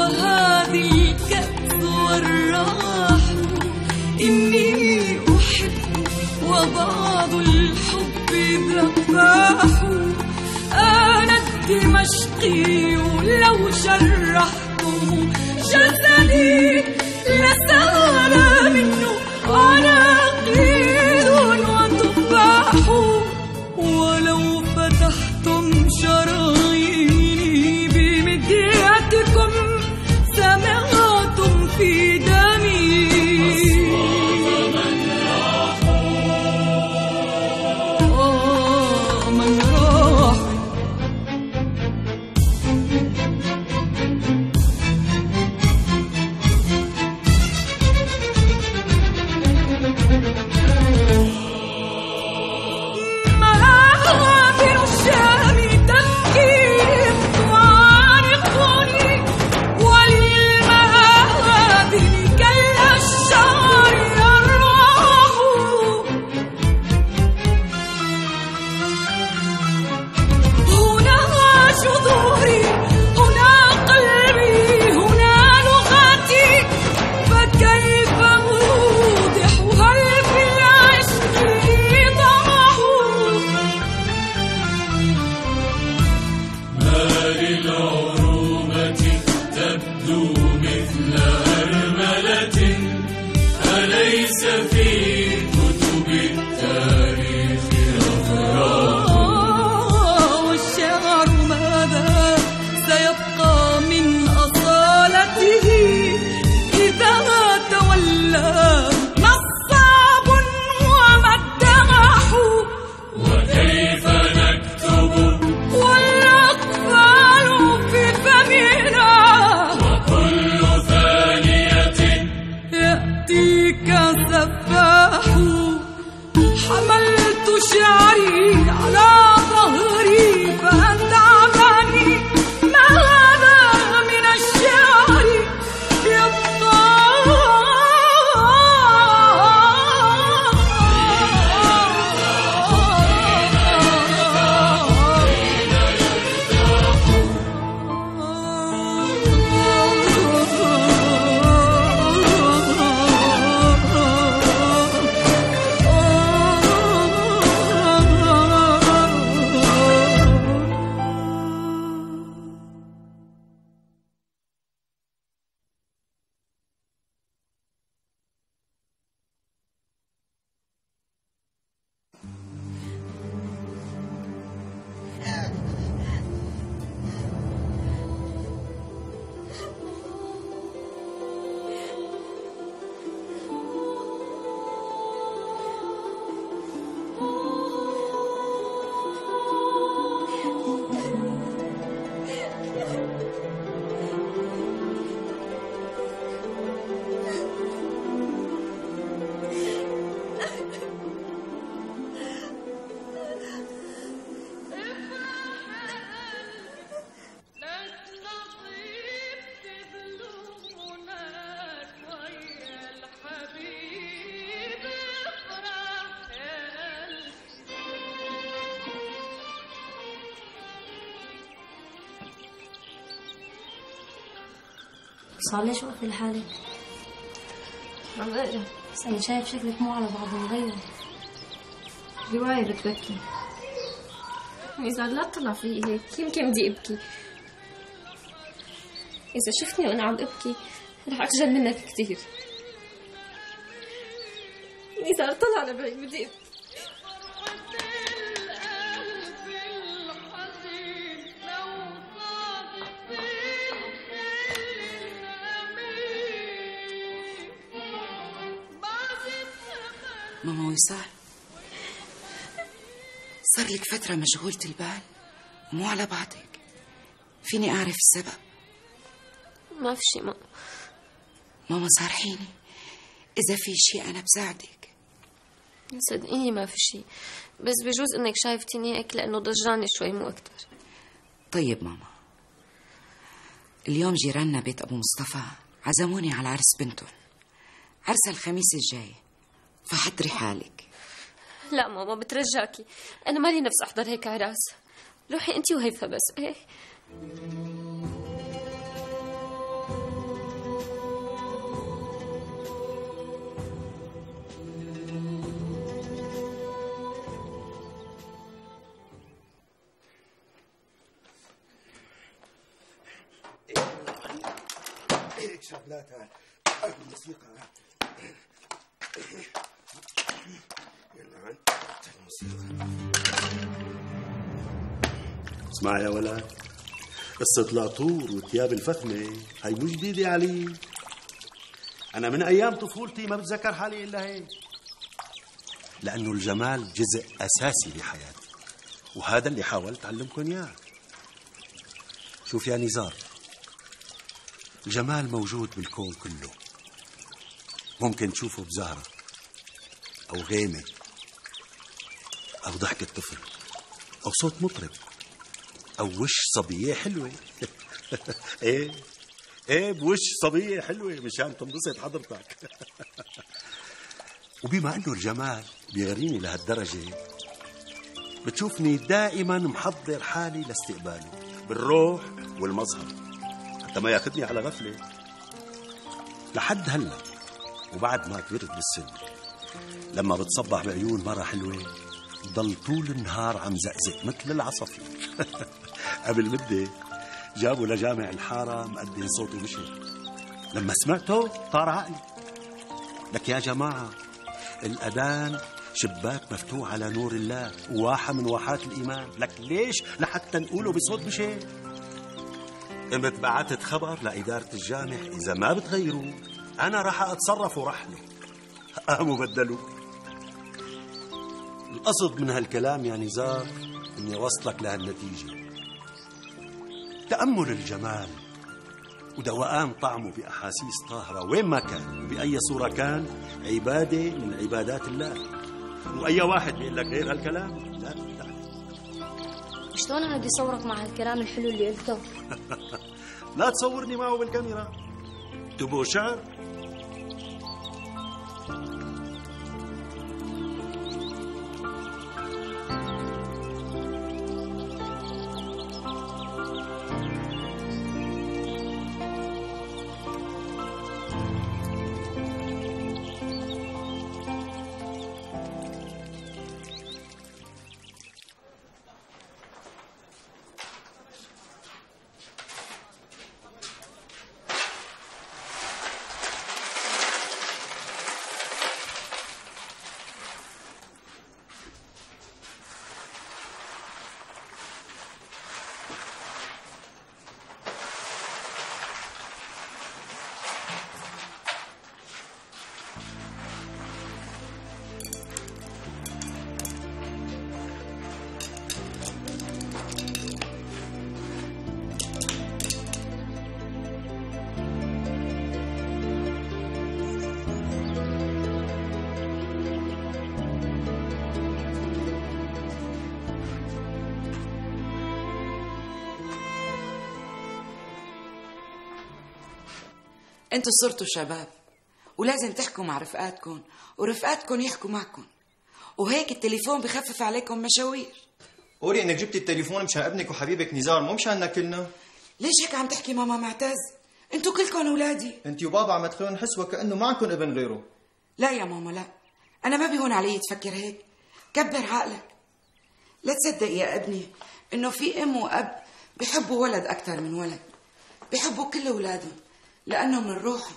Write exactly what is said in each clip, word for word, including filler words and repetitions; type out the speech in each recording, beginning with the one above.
هذه الكأس والراح إني أحب وبعض الحب برفاح. أنا الدمشقي لو شرحتم جسدي لسال منه عناقيد وتفاح. ولو فتحتم شراييني بمديتكم سمعتم في دمي آه من راح. صار ليش وقفي لحالك؟ عم اقرا. بس أنا شايف شكلك مو على بعض مغير. رواية بتبكي. إذا لا تطلع في هيك يمكن بدي أبكي. إذا شفتني وأنا عم أبكي رح أخجل منك كتير. إذا طلع لبعيد بدي أبكي. ماما وصال، صار لك فترة مشغولة البال مو على بعضك. فيني أعرف السبب؟ ما في شي ماما. ماما صارحيني إذا في شي أنا بساعدك. صدقيني ما في شي، بس بجوز إنك شايفتيني هيك لأنه ضجراني شوي مو أكتر. طيب ماما، اليوم جيراننا بيت أبو مصطفى عزموني على عرس بنتهم، عرس الخميس الجاي، فحضري حالك. لا ماما بترجاكي، أنا مالي نفس أحضر هيك عراس. روحي أنتي وهيفا بس. إيه لا تعال الموسيقى. يلا عن الموسيقى. اسمع يا ولد، قصة العطور وثياب الفخمة هي مو جديدة علي. أنا من أيام طفولتي ما بتذكر حالي إلا هيك، لأنه الجمال جزء أساسي بحياتي، وهذا اللي حاولت أعلمكم إياه. شوف يا نزار، الجمال موجود بالكون كله. ممكن تشوفه بزهرة أو غيمة أو ضحكة طفل أو صوت مطرب أو وش صبية حلوة. إيه إيه بوش صبية حلوة مشان تنبسط حضرتك. وبما أنه الجمال بيغريني لهالدرجة، بتشوفني دائما محضر حالي لاستقباله بالروح والمظهر حتى ما ياخذني على غفلة. لحد هلا وبعد ما كبرت بالسن، لما بتصبح بعيون مرة حلوة ضل طول النهار عم زقزق مثل العصفور. قبل مدة جابوا لجامع الحارة مقدم صوته مشي، لما سمعته طار عقلي. لك يا جماعة، الأذان شباك مفتوح على نور الله وواحة من واحات الإيمان. لك ليش لحتى نقوله بصوت مشي؟ قمت بعتت خبر لإدارة الجامع، إذا ما بتغيروا أنا راح أتصرف ورحله. قاموا بدلوا. القصد من هالكلام يا نزار إني وصلك لهالنتيجة. تأمل الجمال ودوقان طعمه بأحاسيس طاهرة وين ما كان وبأي صورة كان عبادة من عبادات الله. وأي واحد بيقول لك غير هالكلام لا تفتح. شلون أنا بدي صورك مع هالكلام الحلو اللي قلته؟ لا تصورني معه بالكاميرا. تبغوا شعر؟ انتوا صرتوا شباب ولازم تحكوا مع رفقاتكم ورفقاتكم يحكوا معكم، وهيك التليفون بخفف عليكم مشاوير. قولي انك جبتي التليفون مشان ابنك وحبيبك نزار، مو مشاننا كلنا. ليش هيك عم تحكي ماما معتز؟ انتوا كلكم اولادي. انت وبابا عم تخلونا نحس وكأنه معكم ابن غيره. لا يا ماما لا، انا ما بيهون علي تفكر هيك. كبر عقلك. لا تصدق يا ابني انه في ام واب بيحبوا ولد اكثر من ولد، بيحبوا كل اولادهم لانه من روحهم.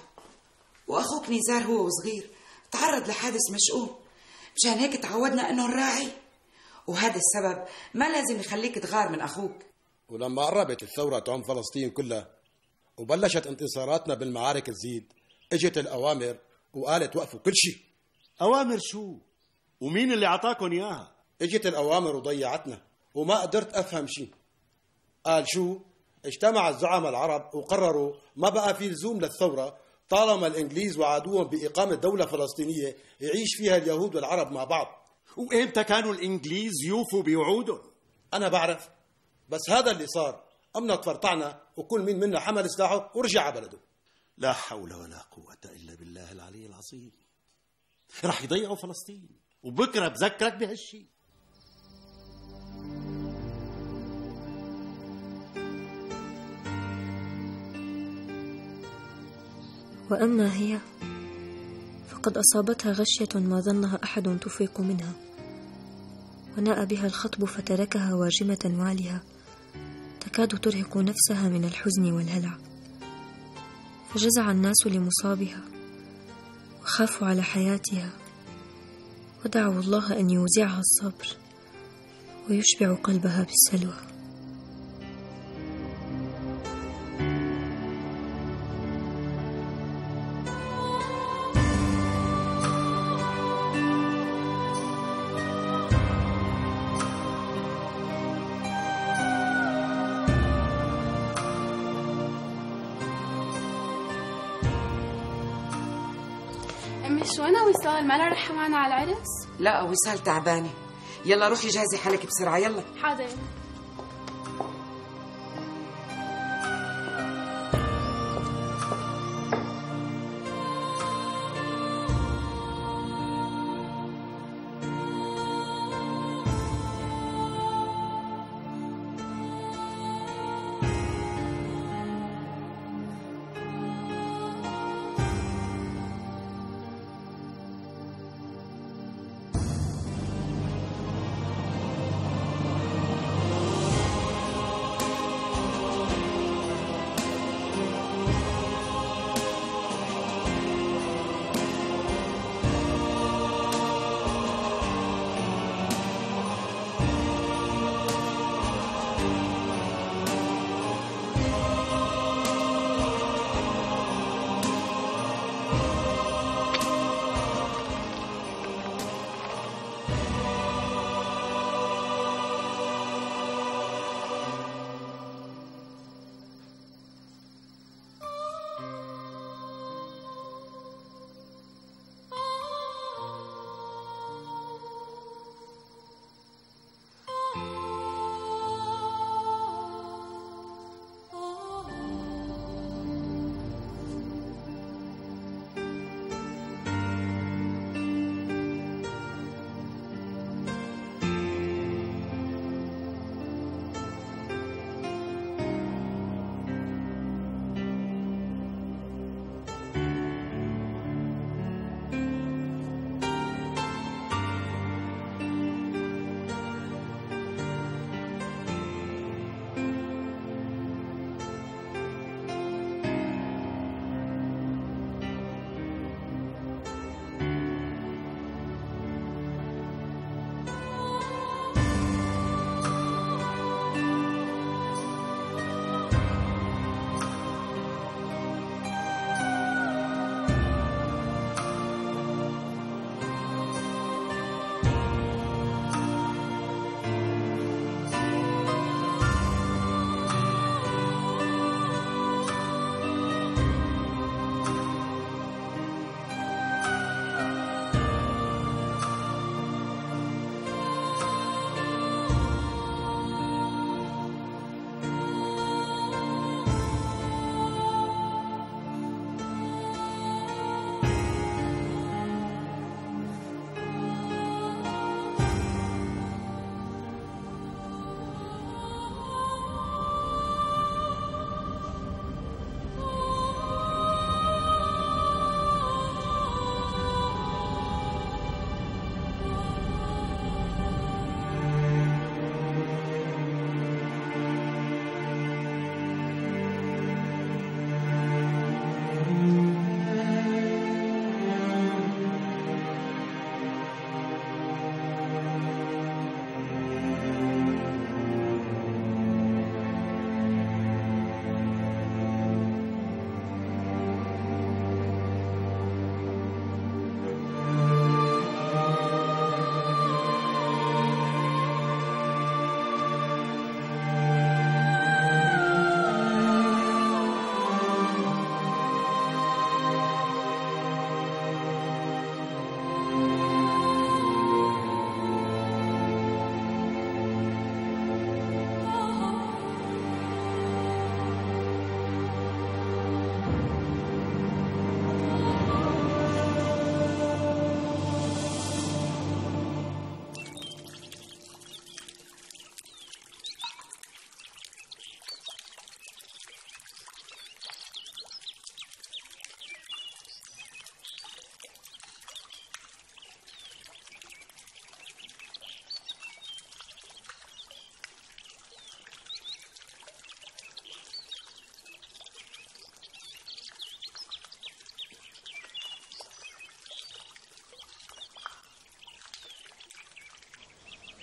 واخوك نزار هو وصغير تعرض لحادث مشؤوم، مشان هيك تعودنا انه نراعي، وهذا السبب ما لازم يخليك تغار من اخوك. ولما قربت الثورة تعم فلسطين كلها وبلشت انتصاراتنا بالمعارك تزيد، اجت الأوامر وقالت وقفوا كل شيء. أوامر شو؟ ومين اللي عطاكم إياها؟ اجت الأوامر وضيعتنا وما قدرت أفهم شيء. قال شو؟ اجتمع الزعماء العرب وقرروا ما بقى في لزوم للثورة طالما الإنجليز وعدوهم بإقامة دولة فلسطينية يعيش فيها اليهود والعرب مع بعض. وإمتى كانوا الإنجليز يوفوا بوعودهم؟ أنا بعرف، بس هذا اللي صار. أمنا تفرطعنا وكل مين منا حمل سلاحه ورجع على بلده. لا حول ولا قوة إلا بالله العلي العظيم. رح يضيعوا فلسطين، وبكرة بذكرك بهالشي. وأما هي فقد أصابتها غشية ما ظنها أحد تفيق منها، وناء بها الخطب فتركها واجمة وعلها تكاد ترهق نفسها من الحزن والهلع. فجزع الناس لمصابها وخافوا على حياتها، ودعوا الله أن يوزعها الصبر ويشبع قلبها بالسلوى. أمي شو أنا وصال ما رح معنا على العرس؟ لا وصال تعبانة. يلا روحي جهزي حالك بسرعة يلا. حاضر.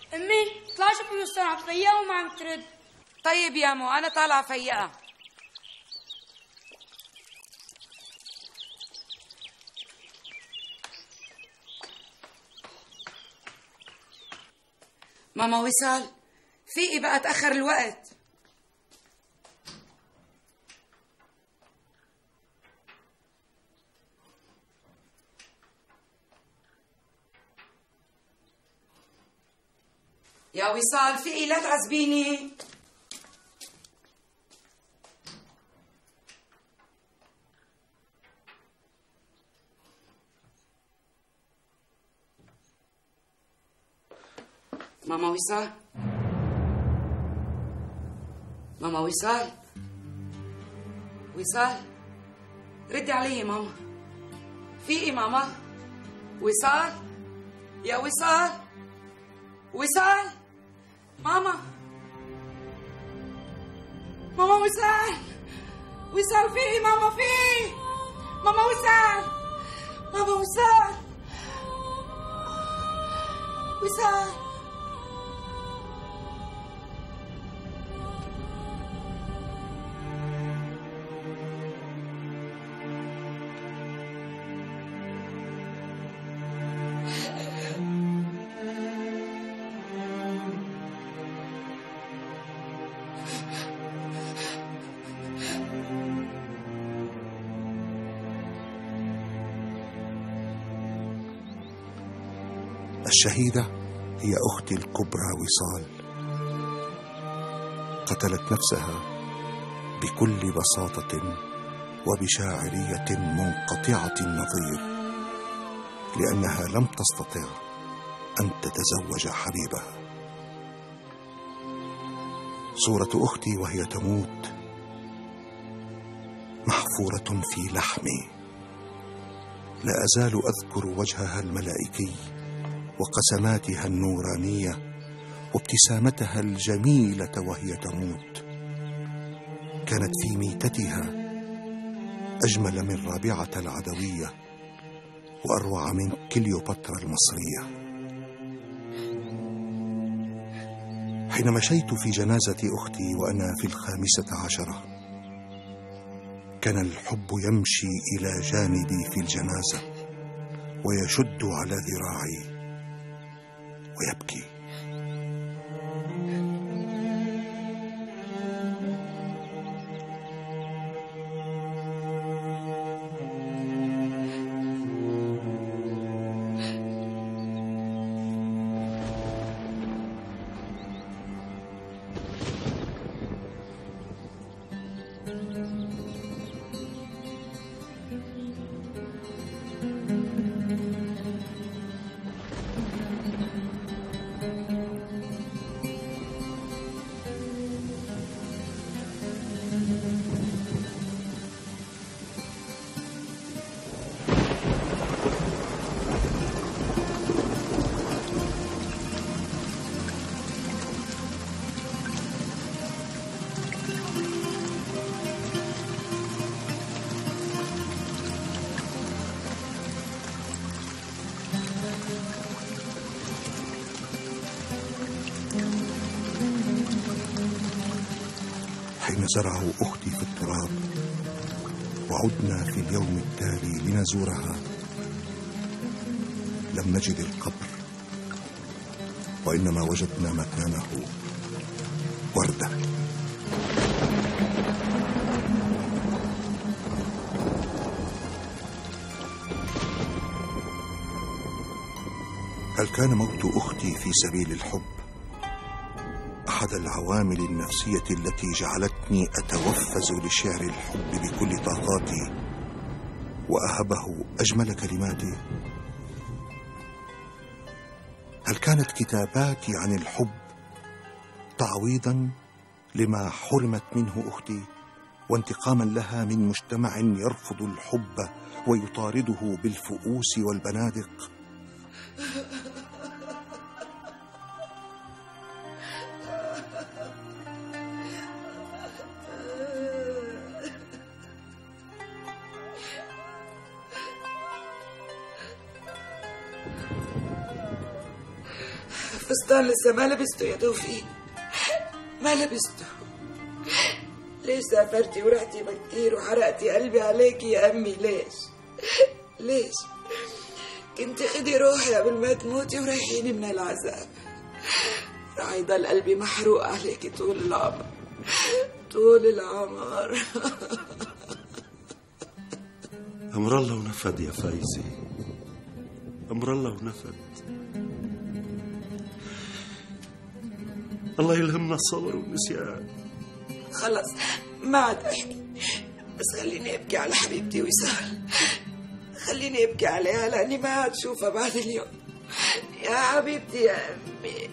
أمي طلع شوفي وسام عم تفيقها وما عم ترد. طيب يا مو أنا طالعة فيقها. ماما وصال فيقي بقى تأخر الوقت. يا وصال فيقي لا تعذبيني. ماما وصال ماما وصال وصال ردي علي ماما. فيقي ماما. وصال يا وصال وصال ماما ماما وصال وصال فيقي ماما. فيقي ماما. وصال ماما. وصال وصال الشهيدة هي أختي الكبرى وصال، قتلت نفسها بكل بساطة وبشاعرية منقطعة النظير، لأنها لم تستطع أن تتزوج حبيبها. صورة أختي وهي تموت محفورة في لحمي، لا أزال أذكر وجهها الملائكي وقسماتها النورانية وابتسامتها الجميلة وهي تموت. كانت في ميتتها أجمل من رابعة العدوية وأروع من كليوباترا المصرية. حين مشيت في جنازة أختي وأنا في الخامسة عشرة، كان الحب يمشي إلى جانبي في الجنازة ويشد على ذراعي ويبكي. حين زرعوا أختي في التراب وعدنا في اليوم التالي لنزورها، لم نجد القبر، وإنما وجدنا مكانه وردة. هل كان موت أختي في سبيل الحب أحد العوامل النفسية التي جعلتني أتوفز لشعر الحب بكل طاقاتي وأهبه أجمل كلماتي؟ هل كانت كتاباتي عن الحب تعويضا لما حرمت منه أختي، وانتقاما لها من مجتمع يرفض الحب ويطارده بالفؤوس والبنادق؟ الفستان لسه ما لبسته يا توفيق، ما لبسته. ليش سافرتي ورحتي بكير وحرقتي قلبي عليكي يا أمي؟ ليش ليش كنت خدي روحي قبل ما تموتي وريحيني من العذاب؟ راح يضل قلبي محروق عليكي طول العمر، طول العمر. أمر الله ونفد يا فايزة، أمر الله ونفد. الله يلهمنا الصبر والنسيان. خلص ما عاد أحكي، بس خليني أبكي على حبيبتي وصال، خليني أبكي عليها لأني ما عاد أشوفها بعد اليوم. يا حبيبتي يا أمي.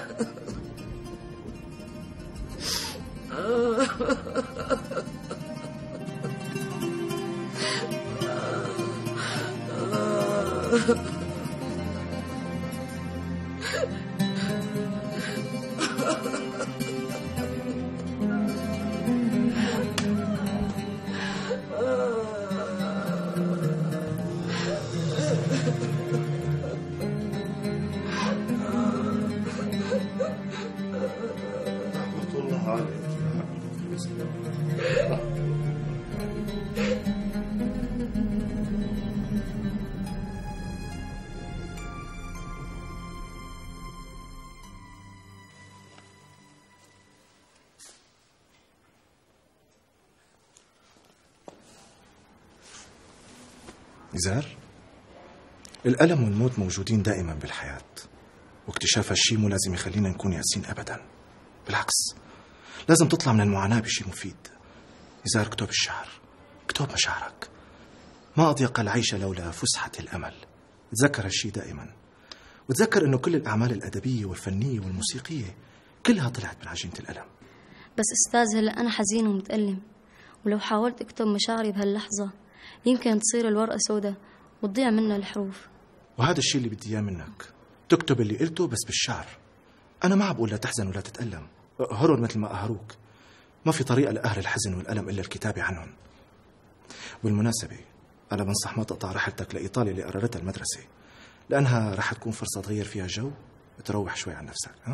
نزار، الألم والموت موجودين دائما بالحياة، واكتشاف هالشي مو لازم يخلينا نكون يأسين أبدا. بالعكس، لازم تطلع من المعاناة بشي مفيد. نزار، اكتب الشعر، اكتب مشاعرك. ما أضيق العيش لولا فسحة الأمل. تذكر هالشي دائما، وتذكر أنه كل الأعمال الأدبية والفنية والموسيقية كلها طلعت من عجينة الألم. بس أستاذ، هلأ أنا حزين ومتألم، ولو حاولت أكتب مشاعري بهاللحظة يمكن تصير الورقة سوداء وتضيع منها الحروف. وهذا الشيء اللي بدي إياه منك، تكتب اللي قلته بس بالشعر. أنا ما عم بقول لا تحزن ولا تتألم، هرول مثل ما أهروك. ما في طريقة لأهل الحزن والألم إلا الكتابة عنهم. بالمناسبة، أنا بنصح ما تقطع رحلتك لإيطاليا اللي قررتها المدرسة، لأنها رح تكون فرصة تغير فيها جو وتروح شوي عن نفسك. ها؟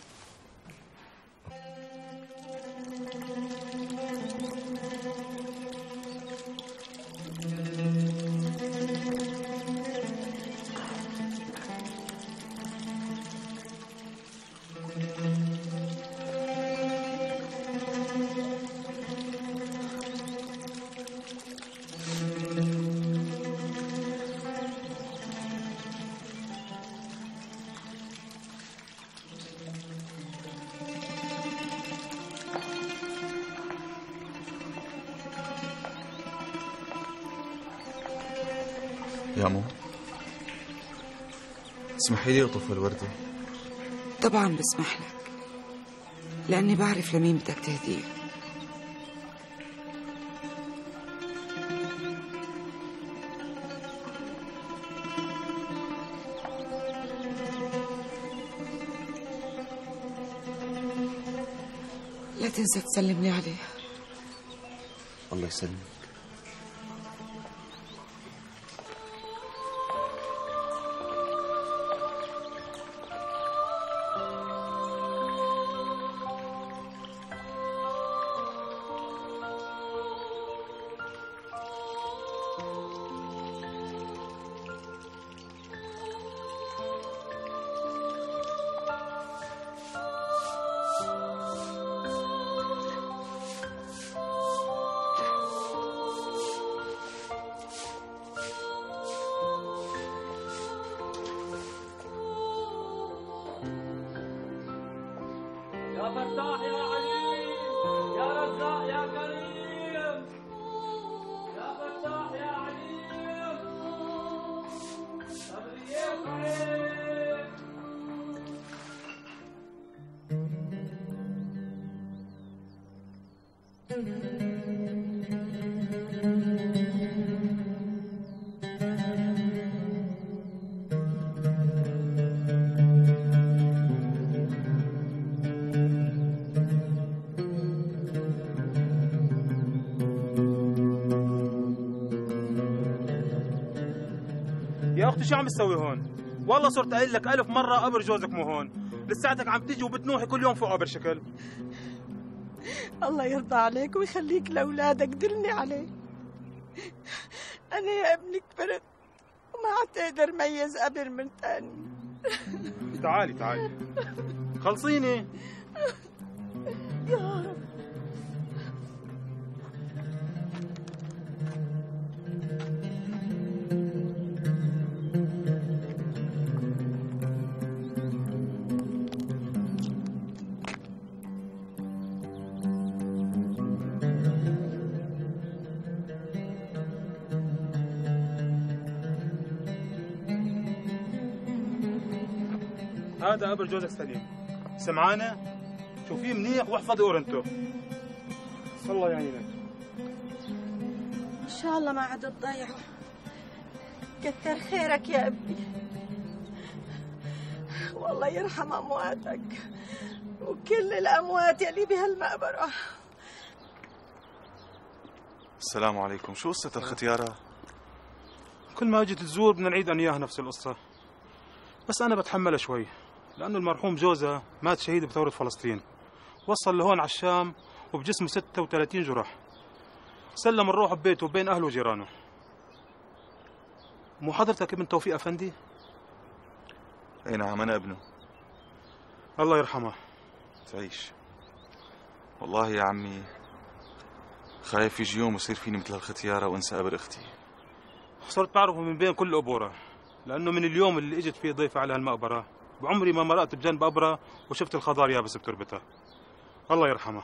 يا مو، اسمحي لي أطف الوردة. طبعا بسمح لك، لأني بعرف لمين بدك تهديه. لا تنسى تسلم لي عليها. الله يسلمك. يا فتاح يا عليم، يا رزاق يا كريم، يا فتاح يا عليم، أبرياء عليك. يا أختي شو عم تسوي هون؟ والله صرت قايل لك ألف مرة قبر جوزك مو هون، لساتك عم تيجي وبتنوحي كل يوم فوق قبر شكل. الله يرضى عليك ويخليك لأولادك، دلني عليه. أنا يا ابني كبرت وما عاد أقدر ميز قبر من تاني. تعالي تعالي خلصيني. يا رب. هذا قبر جوزك سليم، سمعانة؟ شوفيه منيح واحفظي اورنته. الله يعينك. إن شاء الله ما عاد تضيعه. كتر خيرك يا ابني، والله يرحم أمواتك وكل الأموات يلي بهالمقبرة. السلام عليكم. شو قصة الختيارة؟ كل ما اجت تزور بدنا نعيد انا اياها نفس القصة، بس أنا بتحملها شوي لأنه المرحوم جوزها مات شهيد بثورة فلسطين، وصل لهون على الشام وبجسمه ستة وثلاثين جرح، سلم الروح ببيته وبين أهله وجيرانه. مو حضرتك ابن توفيق أفندي؟ أي نعم أنا ابنه. الله يرحمه. تعيش. والله يا عمي خايف يجي يوم يصير فيني مثل الختيارة وانسى قبر أختي. صرت بعرفه من بين كل قبورة، لأنه من اليوم اللي اجت فيه ضيفة على هالمقبرة بعمري ما مرقت بجنب قبرة وشفت الخضار يابس بتربتها. الله يرحمه.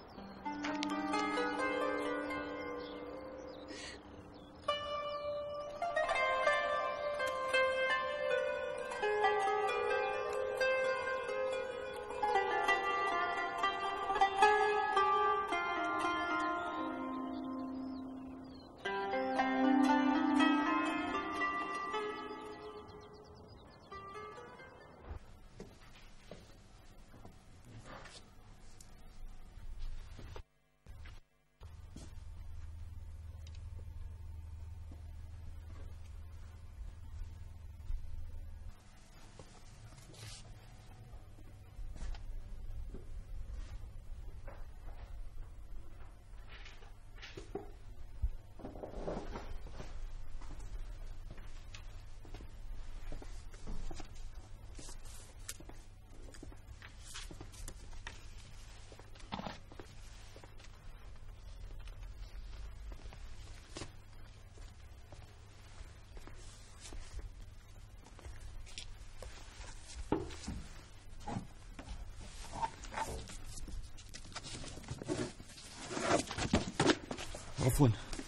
عفوا،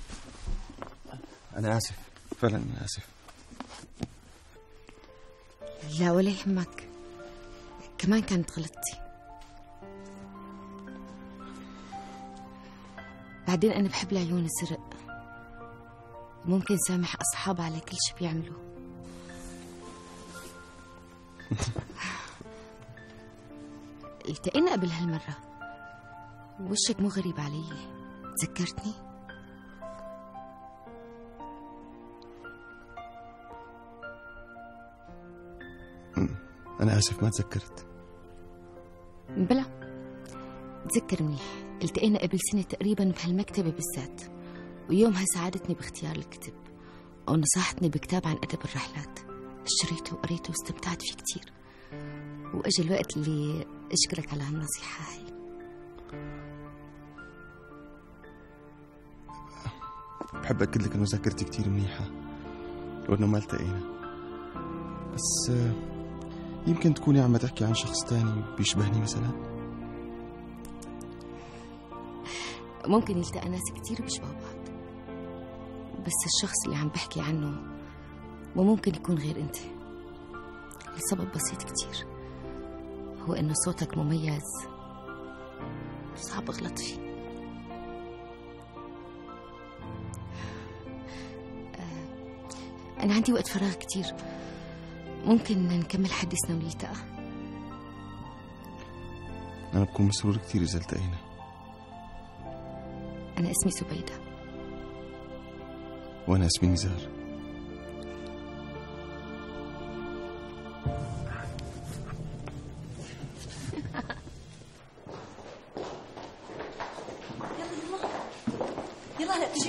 أنا آسف، فعلا أنا آسف. لا ولا يهمك، كمان كانت غلطتي. بعدين أنا بحب العيون الزرق، ممكن سامح أصحاب على كل شي بيعملوا. التقينا قبل هالمرة، وشك مو غريب علي، تذكرتني؟ أنا آسف ما تذكرت. بلا تذكر منيح، التقينا قبل سنة تقريبا بهالمكتبة بالذات، ويومها ساعدتني باختيار الكتب ونصحتني بكتاب عن أدب الرحلات. اشتريته وقريته واستمتعت فيه كتير، وأجى الوقت اللي أشكرك على هالنصيحة هاي. بحب أكد لك إنه ذاكرتي كتير منيحة وإنه ما التقينا، بس يمكن تكوني عم تحكي عن شخص تاني بيشبهني مثلا. ممكن يلتقى ناس كتير بيشبهوا بعض، بس الشخص اللي عم بحكي عنه وممكن يكون غير أنت، لسبب بسيط كتير، هو إنه صوتك مميز صعب أغلط فيه. أنا عندي وقت فراغ كتير، ممكن نكمل حديثنا ونلتقى. أنا بكون مسرور كتير إذا التقينا. أنا اسمي سبيدة. وأنا اسمي نزار.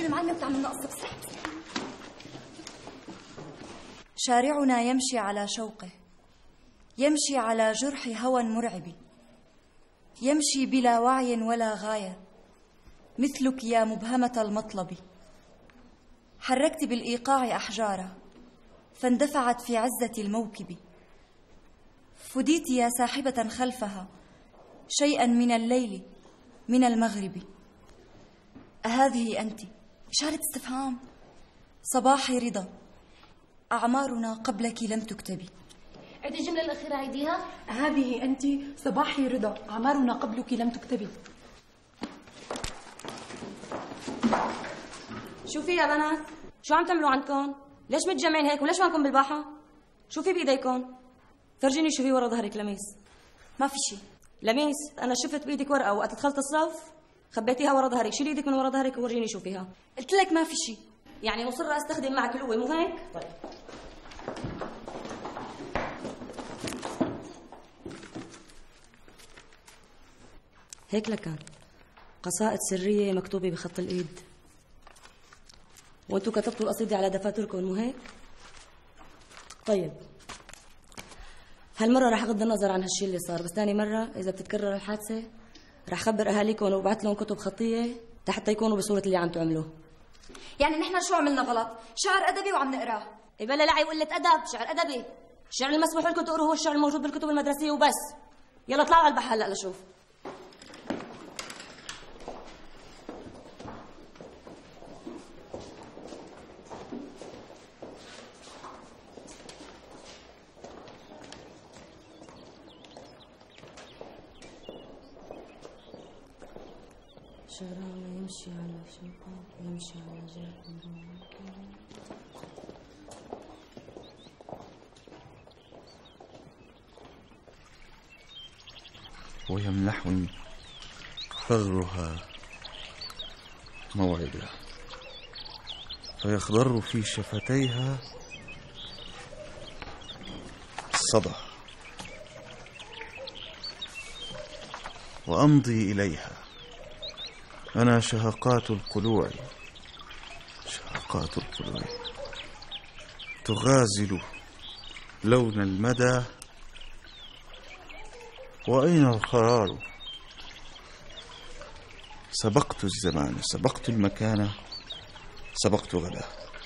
المعلمة بتعمل لنا قصة بسرعة. شارعنا يمشي على شوقه، يمشي على جرح هوى مرعب، يمشي بلا وعي ولا غاية، مثلك يا مبهمة المطلب. حركت بالإيقاع أحجارا فاندفعت في عزة الموكب، فديت يا ساحبة خلفها شيئا من الليل من المغرب. أهذه أنت؟ إشارة استفهام. صباحي رضا، أعمارنا قبلك لم تكتبي. عيدي الجملة الأخيرة، عيديها. هذه أنت، صباحي رضا، أعمارنا قبلك لم تكتبي. شو في يا بنات؟ شو عم تعملوا عندكم؟ ليش متجمعين هيك وليش مالكم بالباحة؟ شو في بإيديكم؟ فرجيني شو في ورا ظهرك. لميس، ما في شيء. لميس، أنا شفت بإيدك ورقة وقت دخلت الصف خبيتيها ورا ظهرك. شيلي ايدك من ورا ظهرك وورجيني شو فيها. قلت لك ما في شيء. يعني مصرة أستخدم معك القوة، مو هيك؟ طيب. هيك لكان قصائد سرية مكتوبة بخط الإيد، وانتوا كتبتوا القصيدة على دفاتركم، مو هيك؟ طيب، هالمرة رح أغض النظر عن هالشي اللي صار، بس ثاني مرة إذا بتتكرر الحادثة رح خبر أهاليكم وبعث لهم كتب خطية حتى يكونوا بصورة اللي عم تعملوه. يعني نحن شو عملنا غلط؟ شعر أدبي وعم نقراه. إيه بلا لعب وقلة أدب، شعر أدبي. الشعر المسموح لكم تقروه هو الشعر الموجود بالكتب المدرسية وبس. يلا اطلعوا على البحر هلا لشوف. شعرنا يمشي على شوقه، يمشي على جرح. ويمنحني ثغرها موعدا، فيخضر في شفتيها الصدى، وأمضي إليها أنا شهقات القلوع، شهقات القلوع تغازل لون المدى. وأين القرار؟ سبقت الزمان، سبقت المكان، سبقت غدا.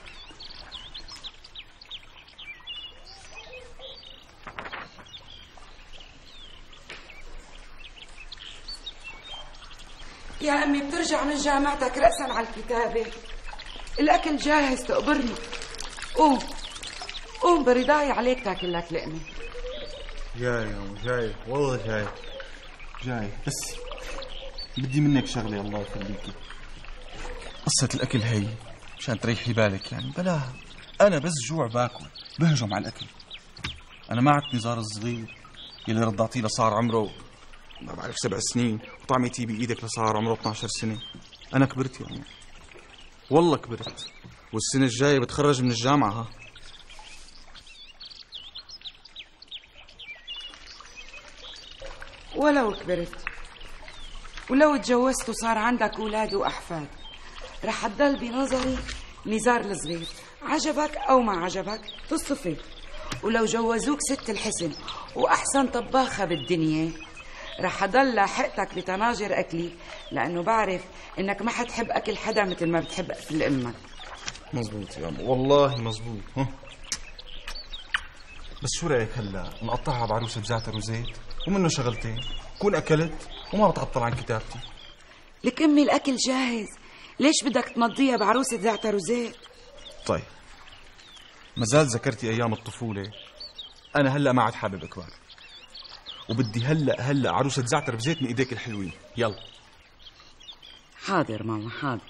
يا أمي بترجع من جامعتك رأسا على الكتابة. الأكل جاهز تقبرني. قوم قوم برضاي عليك تاكل لك لقمة. جاي يا جاي، والله جاي جاي، بس بدي منك شغلة الله يخليكي. قصة الأكل هي مشان تريحي بالك يعني بلاها. أنا بس جوع باكل بهجم على الأكل. أنا ما عدت نزار الصغير يلي رضعتيه لصار عمره ما بعرف سبع سنين وطعمتيه بإيدك لصار عمره اثنعش سنة. أنا كبرت يعني، والله كبرت، والسنة الجاية بتخرج من الجامعة. ها ولو كبرت ولو تجوزت وصار عندك أولاد وأحفاد رح تضل بنظري نزار الصغير، عجبك أو ما عجبك تصفي. ولو جوزوك ست الحسن وأحسن طباخة بالدنيا رح أضل لاحقتك بطناجر أكلي، لأنه بعرف إنك ما حتحب أكل حدا مثل ما بتحب أكل أمك. مزبوط يا أبو، والله مزبوط. ها بس شو رأيك هلا نقطعها بعروسة بزعتر وزيت ومنه شغلتين، كون أكلت وما بتعطل عن كتابتي. لك أمي الأكل جاهز، ليش بدك تمضيها بعروسة زعتر وزيت؟ طيب مازال ذكرتي أيام الطفولة. أنا هلا ما عاد حابب أكبر، وبدي هلا هلا عروسة زعتر بزيت من إيديك الحلوين. يلا. حاضر ماما حاضر.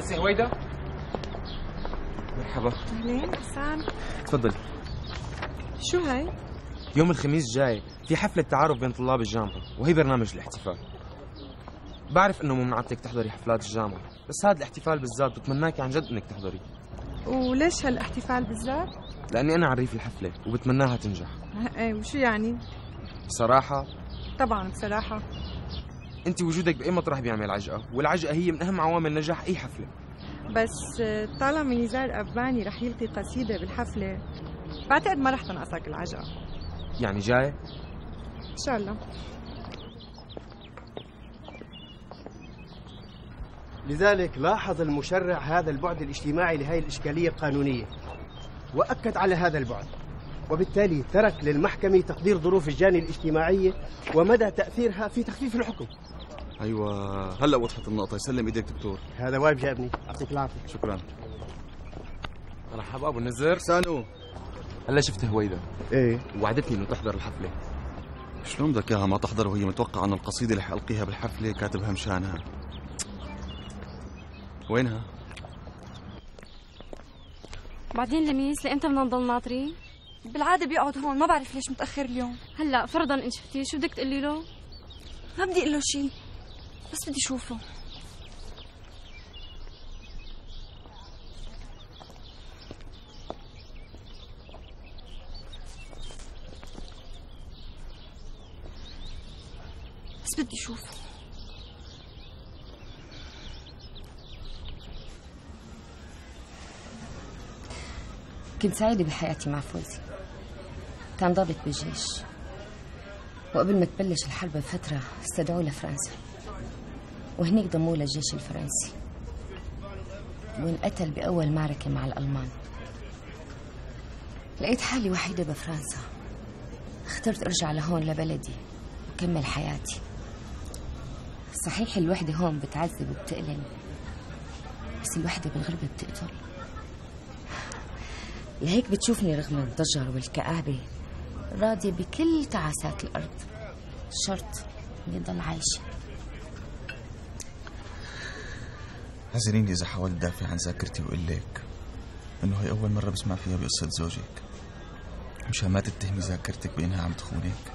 أنسة هويدا؟ مرحبا. أهلين حسان. تفضلي. شو هاي؟ يوم الخميس جاي في حفلة تعارف بين طلاب الجامعة وهي برنامج الاحتفال. بعرف انه ممنوعتك تحضري حفلات الجامعة، بس هذا الاحتفال بالذات بتمناكي عن جد انك تحضري. وليش هالاحتفال بالذات؟ لاني انا عريف الحفلة وبتمناها تنجح. ايه وشو يعني؟ بصراحة؟ طبعا بصراحة. انت وجودك باي مطرح بيعمل عجقة، والعجقة هي من اهم عوامل نجاح اي حفلة. بس طالما نزار أباني رح يلقي قصيدة بالحفلة، بعتقد ما رح تنقصك العجقة. يعني جاي؟ إن شاء الله. لذلك لاحظ المشرع هذا البعد الاجتماعي لهذه الإشكالية القانونية وأكد على هذا البعد، وبالتالي ترك للمحكمة تقدير ظروف الجاني الاجتماعية ومدى تأثيرها في تخفيف الحكم. ايوه هلا وضحت النقطة. يسلم ايديك دكتور. هذا واجب يا ابني، يعطيك العافية. شكرا. مرحبا ابو النزر. سانو. هلا شفت هويدا؟ ايه. وعدتني انه تحضر الحفلة. شلون بدك اياها ما تحضر وهي متوقعة انه القصيدة اللي حألقيها بالحفلة كاتبها مشانها؟ وينها؟ بعدين لميس لامتى بدنا نضل ناطرين؟ بالعادة بيقعد هون، ما بعرف ليش متأخر اليوم. هلا فرضا ان شفتيه شو بدك تقولي له؟ ما بدي اقول له شيء، بس بدي اشوفه. بس بدي اشوفه. كنت سعيدة بحياتي مع فوزي. كان ضابط بالجيش، وقبل ما تبلش الحرب بفترة استدعوه لفرنسا، وهنيك ضموه للجيش الفرنسي، وانقتل بأول معركة مع الألمان. لقيت حالي وحيدة بفرنسا، اخترت أرجع لهون لبلدي وكمل حياتي. صحيح الوحدة هون بتعذب وبتألم، بس الوحدة بالغربة بتقتل. لهيك بتشوفني رغم الضجر والكآبة راضية بكل تعاسات الأرض، شرط إني ضل عايشة. اعذريني إذا حاولت دافع عن ذاكرتي وأقول لك إنه هي أول مرة بسمع فيها بقصة زوجك، مشان ما تتهمي ذاكرتك بإنها عم تخونك.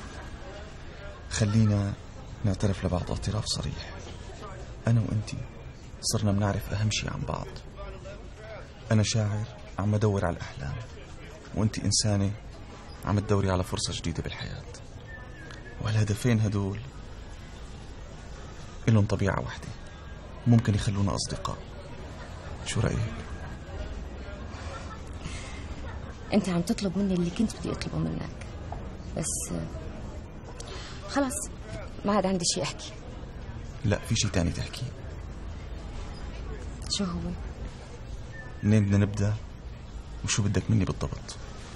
خلينا نعترف لبعض اعتراف صريح. أنا وأنتي صرنا بنعرف أهم شيء عن بعض. أنا شاعر عم أدور على الأحلام، وأنتي إنسانة عم تدوري على فرصة جديدة بالحياة. وهالهدفين هدول إلهم طبيعة واحدة، ممكن يخلونا أصدقاء. شو رأيك؟ أنت عم تطلب مني اللي كنت بدي أطلبه منك، بس خلاص ما عاد عندي شيء أحكي. لا، في شيء تاني تحكي. شو هو؟ منين بدنا نبدأ وشو بدك مني بالضبط؟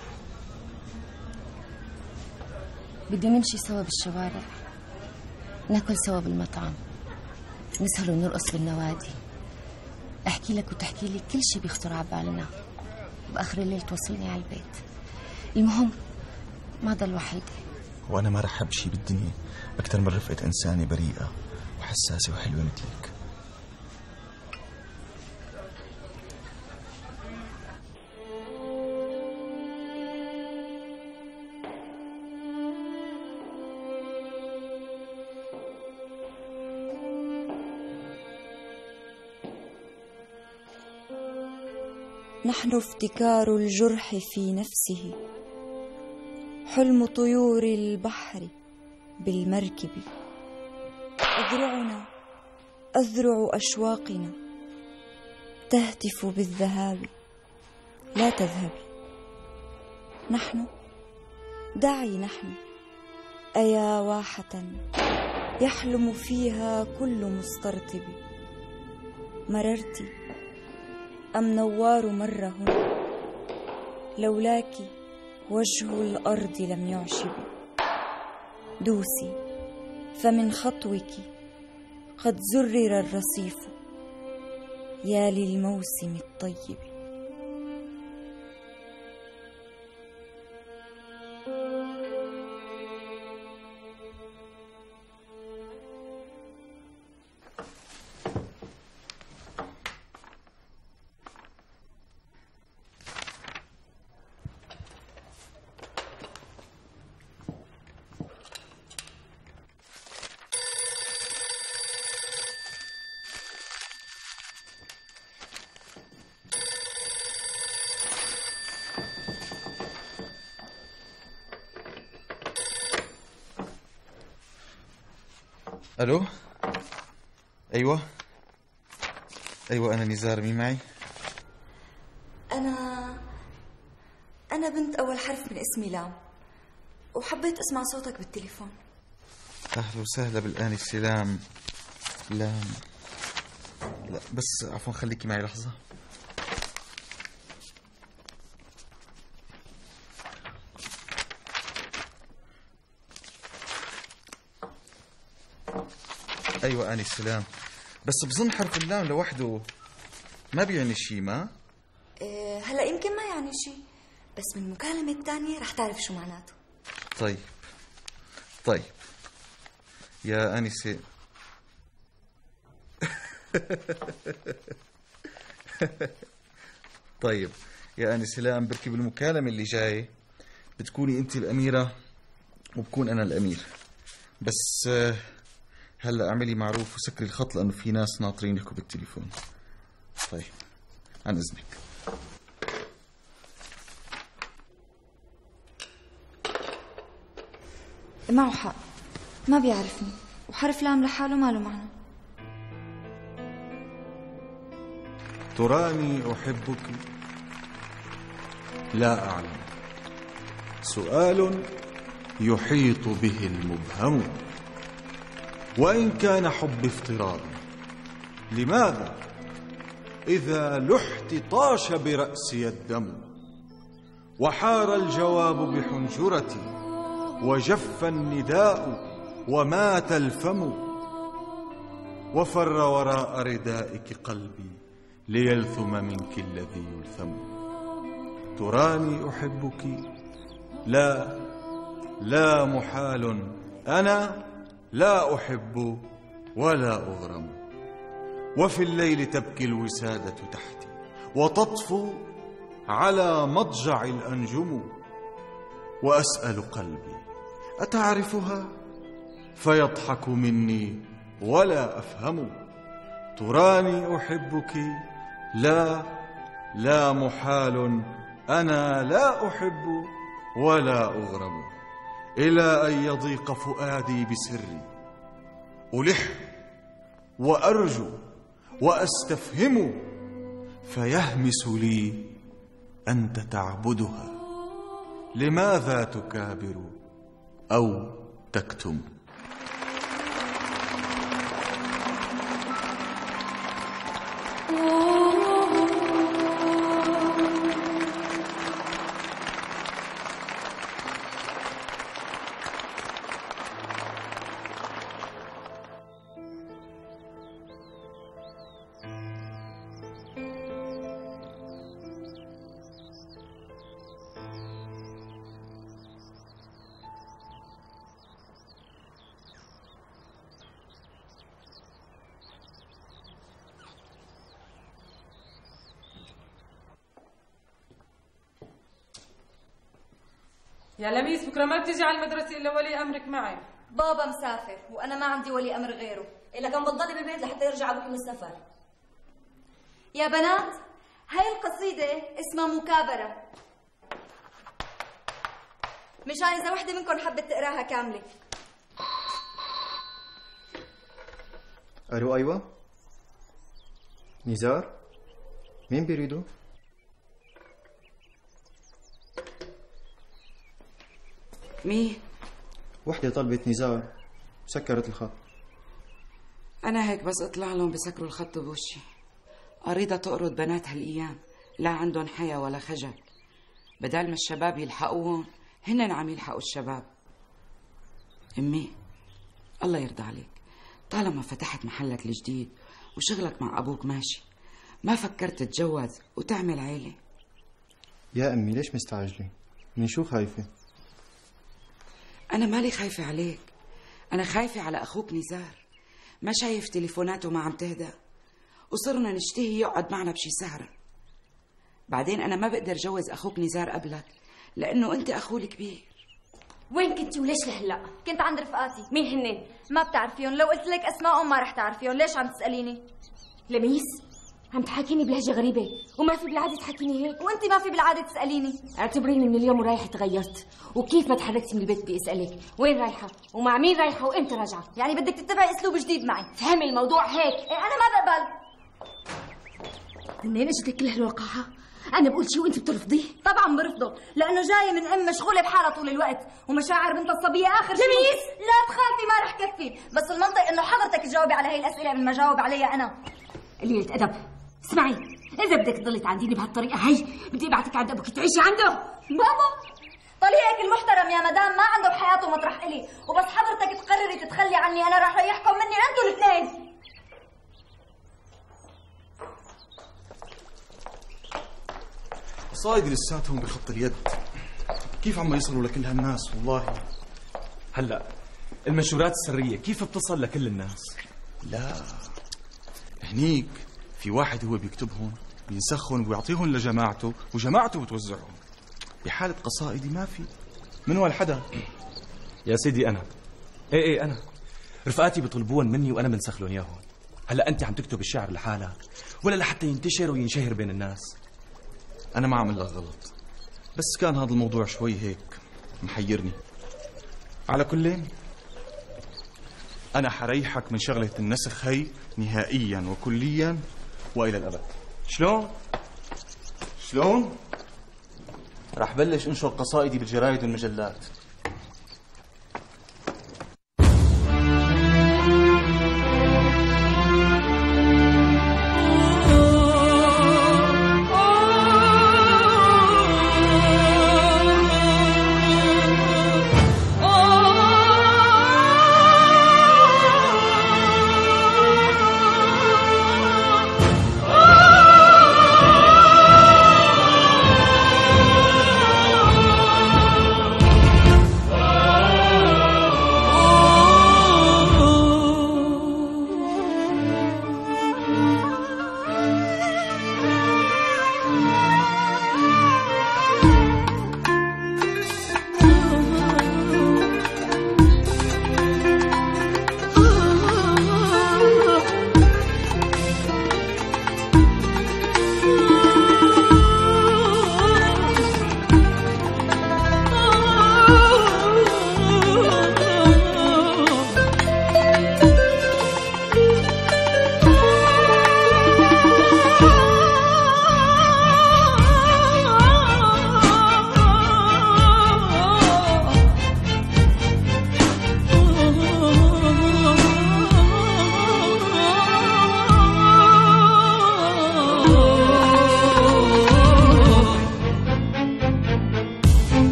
بدي نمشي سوا بالشوارع، ناكل سوا بالمطعم، نسهر ونرقص بالنوادي، احكي لك وتحكي لي كل شيء بيخطر على بالنا، وبآخر الليل توصلني على البيت. المهم ما ضل وحيدة. وأنا ما رح أحب شيء بالدنيا أكثر من رفقة إنسانة بريئة وحساسة وحلوة مثلك. نحن افتكار الجرح في نفسه، حلم طيور البحر بالمركب، أذرعنا أذرع أشواقنا تهتف بالذهاب، لا تذهبي. نحن دعي نحن أيا واحة يحلم فيها كل مسترطب، مررت أم نوار مر هنا، لولاك وجه الأرض لم يعشب. دوسي فمن خطوك قد زرر الرصيف، يا للموسم الطيب. الو. ايوه ايوه انا نزار، مين معي؟ أنا أنا بنت أول حرف من اسمي لام، وحبيت أسمع صوتك بالتليفون. اهلا وسهلا بالآنسة لام. لام لا بس عفوا خليكي معي لحظة. ايوه آنسة لام، بس بظن حرف اللام لوحده ما بيعني شيء. ما إيه هلا يمكن ما يعني شيء، بس من المكالمة الثانية رح تعرف شو معناته. طيب طيب يا آنسة طيب يا آنسة لام، بركي بالمكالمة اللي جاي بتكوني انت الأميرة وبكون أنا الأمير، بس هلا اعملي معروف وسكري الخط لأنه في ناس ناطرين يحكوا بالتليفون. طيب عن إذنك. معه حق، ما بيعرفني، وحرف لام لحاله ما له معنى. تراني أحبك؟ لا أعلم. سؤال يحيط به المبهم، وإن كان حب افتراضي. لماذا إذا لحت طاش برأسي الدم، وحار الجواب بحنجرتي، وجف النداء ومات الفم، وفر وراء ردائك قلبي ليلثم منك الذي يلثم. تراني أحبك؟ لا لا محال، أنا لا أحب ولا أغرم. وفي الليل تبكي الوسادة تحتي، وتطفو على مضجع الأنجم، وأسأل قلبي أتعرفها؟ فيضحك مني ولا أفهم. تراني أحبك؟ لا لا محال، أنا لا أحب ولا أغرم. إلى أن يضيق فؤادي بسري، ألح وأرجو وأستفهم، فيهمس لي أنت تعبدها. لماذا تكابر أو تكتم؟ يا لميس، بكره ما بتيجي على المدرسة إلا ولي أمرك معي. بابا مسافر وأنا ما عندي ولي أمر غيره، إلا كان بتضلي بالبيت لحتى يرجع أبوك من السفر. يا بنات، هاي القصيدة اسمها مكابرة، مشان إذا وحدة منكم حبت تقراها كاملة. ألو. أيوة نزار، مين بيريدوا؟ مين؟ وحدة طلبت نزار، سكرت الخط. أنا هيك بس أطلع لهم بسكروا الخط بوشي. أريدها تقرض بنات هالأيام، لا عندهم حياة ولا خجل. بدل ما الشباب يلحقوهم هن عم يلحقوا الشباب. أمي الله يرضى عليك، طالما فتحت محلك الجديد وشغلك مع أبوك ماشي، ما فكرت تتجوز وتعمل عيلة؟ يا أمي ليش مستعجلة؟ من شو خايفة؟ أنا مالي خايفة عليك، أنا خايفة على أخوك نزار. ما شايف تليفوناته ما عم تهدى، وصرنا نشتهي يقعد معنا بشي سهرة. بعدين أنا ما بقدر جوز أخوك نزار قبلك، لأنه أنت أخوه الكبير. وين كنتي وليش لهلا؟ كنت عند رفقاتي. مين هنن؟ ما بتعرفيهم، لو قلت لك أسمائهم ما رح تعرفيهم، ليش عم تسأليني؟ لميس، عم تحاكيني بلهجة غريبة وما في بالعادة تحاكيني هيك. وانت ما في بالعادة تسأليني. اعتبريني من اليوم ورايحة تغيرت، وكيف ما تحركتي من البيت بأسألك وين رايحة ومع مين رايحة وامتى راجعة. يعني بدك تتبعي اسلوب جديد معي. فهمي الموضوع هيك. إيه أنا ما بقبل. منين اجتك كل هالوقاحة؟ أنا بقول شيء وأنت بترفضيه؟ طبعا برفضه، لأنه جاية من أم مشغولة بحالها طول الوقت، ومشاعر بنت الصبية آخر شيء. لميس لا تخافي ما رح كفي، بس المنطق إنه حضرتك تجاوبي على هي الأسئلة قبل ما جاوب عليها أنا. قليلة أدب. اسمعي، إذا بدك تضلي تعانديني بهالطريقة هي بدي أبعتك عند أبوك تعيشي عنده. ماما طليقك المحترم يا مدام ما عنده بحياته مطرح إلي، وبس حضرتك تقرري تتخلي عني أنا راح يحكم مني عنده الاثنين. قصايدي لساتهم بخط اليد، كيف عم يصلوا لكل هالناس والله. هلا المنشورات السرية كيف بتصل لكل الناس؟ لا هنيك في واحد هو بيكتبهم بينسخهم ويعطيهم لجماعته وجماعته بتوزعهم. بحالة قصائدي ما في من ولا حدا. يا سيدي أنا إيه إيه أنا رفقاتي بيطلبون مني وأنا بنسخ لهم إياهم. هلا أنت عم تكتب الشعر لحالك ولا لحتى ينتشر وينشهر بين الناس؟ أنا ما عمل لك غلط، بس كان هذا الموضوع شوي هيك محيرني. على كل أنا حريحك من شغلة النسخ هي نهائيا وكليا وإلى الأبد. شلون؟ شلون؟ رح بلش انشر قصائدي بالجرايد والمجلات.